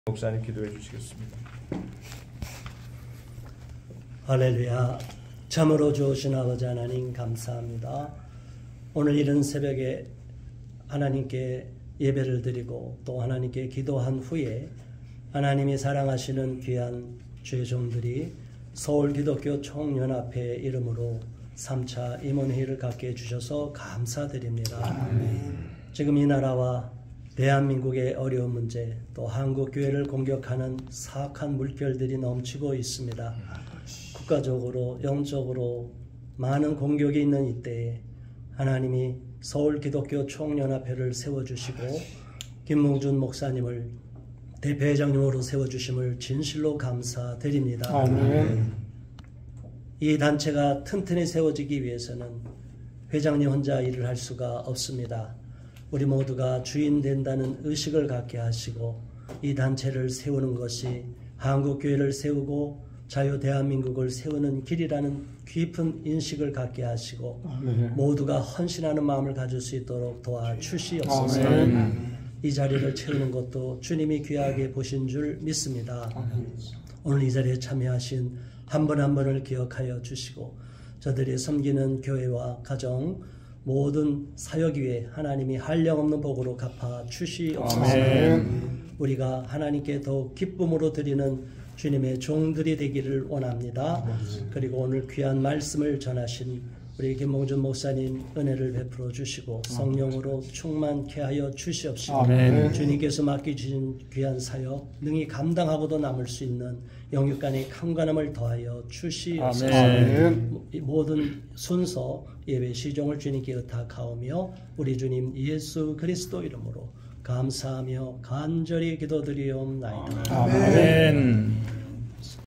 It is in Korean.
목사님 기도해 주시겠습니다. 할렐루야. 참으로 좋으신 아버지 하나님 감사합니다. 오늘 이른 새벽에 하나님께 예배를 드리고 또 하나님께 기도한 후에 하나님이 사랑하시는 귀한 주의 종들이 서울기독교 총연합회 이름으로 3차 임원회의를 갖게 해주셔서 감사드립니다. 지금 이 나라와 대한민국의 어려운 문제, 또 한국교회를 공격하는 사악한 물결들이 넘치고 있습니다. 국가적으로 영적으로 많은 공격이 있는 이때에 하나님이 서울기독교 총연합회를 세워주시고 김몽준 목사님을 대회장님으로 세워주심을 진실로 감사드립니다. 아멘. 이 단체가 튼튼히 세워지기 위해서는 회장님 혼자 일을 할 수가 없습니다. 우리 모두가 주인 된다는 의식을 갖게 하시고 이 단체를 세우는 것이 한국교회를 세우고 자유 대한민국을 세우는 길이라는 깊은 인식을 갖게 하시고 모두가 헌신하는 마음을 가질 수 있도록 도와주시옵소서. 이 자리를 채우는 것도 주님이 귀하게 보신 줄 믿습니다. 오늘 이 자리에 참여하신 한 분 한 분을 기억하여 주시고 저들이 섬기는 교회와 가정 모든 사역 위에 하나님이 한량없는 복으로 갚아 주시옵소서. 우리가 하나님께 더욱 기쁨으로 드리는 주님의 종들이 되기를 원합니다. 그리고 오늘 귀한 말씀을 전하신 우리 김몽준 목사님 은혜를 베풀어 주시고 성령으로 충만케 하여 주시옵시고 주님께서 맡기신 귀한 사역 능히 감당하고도 남을 수 있는 영육간의 강건함을 더하여 주시옵소서. 모든 순서 예배 시종을 주님께 의탁하오며 우리 주님 예수 그리스도 이름으로 감사하며 간절히 기도드리옵나이다. 아멘.